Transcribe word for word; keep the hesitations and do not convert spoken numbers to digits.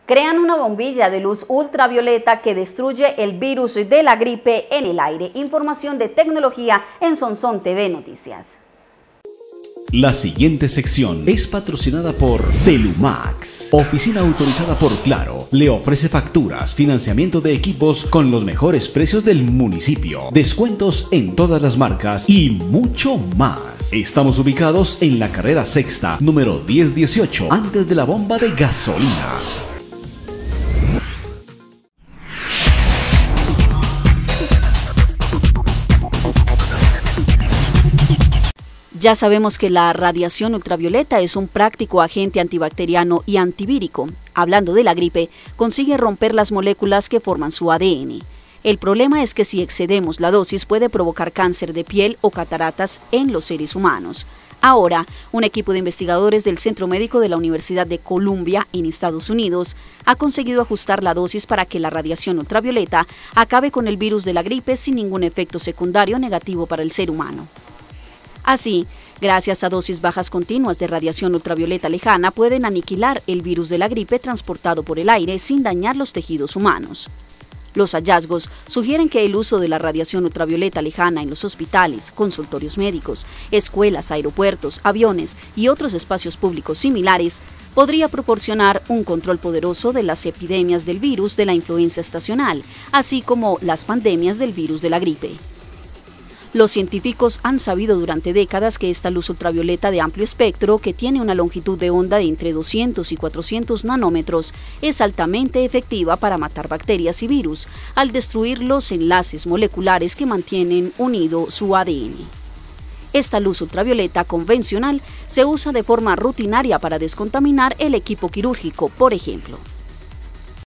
Crean una bombilla de luz ultravioleta que destruye el virus de la gripe en el aire. Información de tecnología en Sonsón T V Noticias. La siguiente sección es patrocinada por Celumax, oficina autorizada por Claro. Le ofrece facturas, financiamiento de equipos con los mejores precios del municipio, descuentos en todas las marcas y mucho más. Estamos ubicados en la carrera sexta, número diez dieciocho, antes de la bomba de gasolina. Ya sabemos que la radiación ultravioleta es un práctico agente antibacteriano y antivírico. Hablando de la gripe, consigue romper las moléculas que forman su A D N. El problema es que si excedemos la dosis puede provocar cáncer de piel o cataratas en los seres humanos. Ahora, un equipo de investigadores del Centro Médico de la Universidad de Columbia, en Estados Unidos, ha conseguido ajustar la dosis para que la radiación ultravioleta acabe con el virus de la gripe sin ningún efecto secundario negativo para el ser humano. Así, gracias a dosis bajas continuas de radiación ultravioleta lejana, pueden aniquilar el virus de la gripe transportado por el aire sin dañar los tejidos humanos. Los hallazgos sugieren que el uso de la radiación ultravioleta lejana en los hospitales, consultorios médicos, escuelas, aeropuertos, aviones y otros espacios públicos similares podría proporcionar un control poderoso de las epidemias del virus de la influenza estacional, así como las pandemias del virus de la gripe. Los científicos han sabido durante décadas que esta luz ultravioleta de amplio espectro, que tiene una longitud de onda de entre doscientos y cuatrocientos nanómetros, es altamente efectiva para matar bacterias y virus, al destruir los enlaces moleculares que mantienen unido su A D N. Esta luz ultravioleta convencional se usa de forma rutinaria para descontaminar el equipo quirúrgico, por ejemplo.